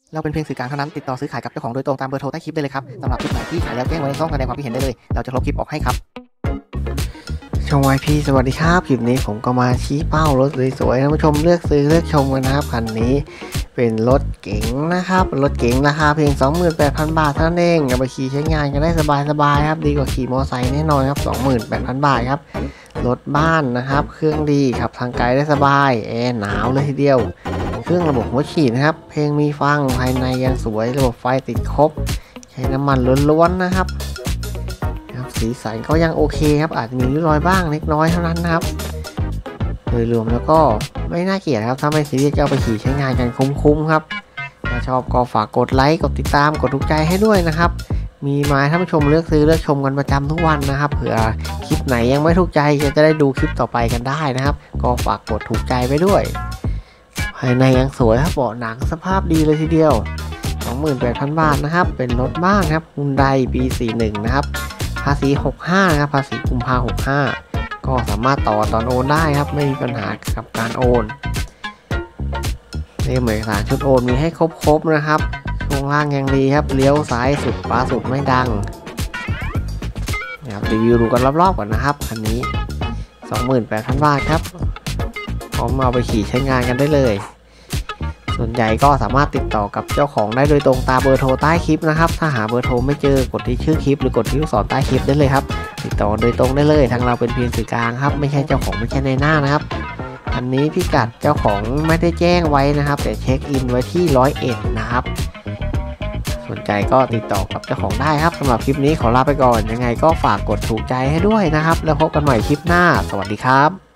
เราเป็นเพียงสื่อกลางเท่านั้นติดต่อซื้อขายกับเจ้าของโดยตรงตามเบอร์โทรใต้คลิปได้เลยครับสำหรับคลิปไหนที่ขายแล้วแจ้งไว้ในช่องแสดงความคิดเห็นได้เลยเราจะลบคลิปออกให้ครับช่องวายพีสวัสดีครับคลิปนี้ผมก็มาชี้เป้ารถสวยๆท่านผู้ชมเลือกซื้อเลือกชมกันนะครับคันนี้เป็นรถเก๋งนะครับรถเก๋งราคาเพียง 28,000 บาทเท่านั้นเองเอาไปขี่ใช้งานกันได้สบายๆครับดีกว่าขี่มอเตอร์ไซค์แน่นอนครับ 28,000 บาทครับรถบ้านนะครับเครื่องดีขับทางไกลได้สบายแอร์หนาวเลยทีเดียวเครื่องระบบหัวฉีดนะครับเพลงมีฟังภายในยังสวยระบบไฟติดครบใช้น้ำมันล้วนๆนะครับสีสันก็ยังโอเคครับอาจมีริ้วรอยบ้างเล็กน้อยเท่านั้นนะครับโดยรวมแล้วก็ไม่น่าเกลียดครับถ้าไม่ซีเรียสก็เอาไปขี่ใช้งานกันคุ้มๆครับถ้าชอบก็ฝากกดไลค์กดติดตามกดถูกใจให้ด้วยนะครับมีมาท่านผู้ชมเลือกซื้อเลือกชมกันประจำทุกวันนะครับเผื่อคลิปไหนยังไม่ถูกใจจะได้ดูคลิปต่อไปกันได้นะครับก็ฝากกดถูกใจไปด้วยภายในยังสวยครับเบาะหนังสภาพดีเลยทีเดียว 28,000 บาทนะครับเป็นรถบ้านครับ Hyundai ปี 41นะครับภาษี 65นะครับภาษีกุมภาพันธ์ 65ก็สามารถต่อตอนโอนได้ครับไม่มีปัญหากับการโอนเอกสารชุดโอนมีให้ครบนะครับช่วงล่างยังดีครับเลี้ยวซ้ายสุดขวาสุดไม่ดังรีวิวดูกันรอบๆก่อนนะครับคันนี้ 28,000 บาทครับพร้อมเอาไปขี่ใช้งานกันได้เลยส่วนใหญ่ก็สามารถติดต่อกับเจ้าของได้โดยตรงตามเบอร์โทรใต้คลิปนะครับถ้าหาเบอร์โทรไม่เจอกดที่ชื่อคลิปหรือกดที่ลูกศรใต้คลิปได้เลยครับติดต่อโดยตรงได้เลยทางเราเป็นเพียงสื่อกลางครับไม่ใช่เจ้าของไม่ใช่ในหน้านะครับอันนี้พิกัดเจ้าของไม่ได้แจ้งไว้นะครับแต่เช็คอินไว้ที่101นะครับสนใจก็ติดต่อกับเจ้าของได้ครับสำหรับคลิปนี้ขอลาไปก่อนยังไงก็ฝากกดถูกใจให้ด้วยนะครับแล้วพบกันใหม่คลิปหน้าสวัสดีครับ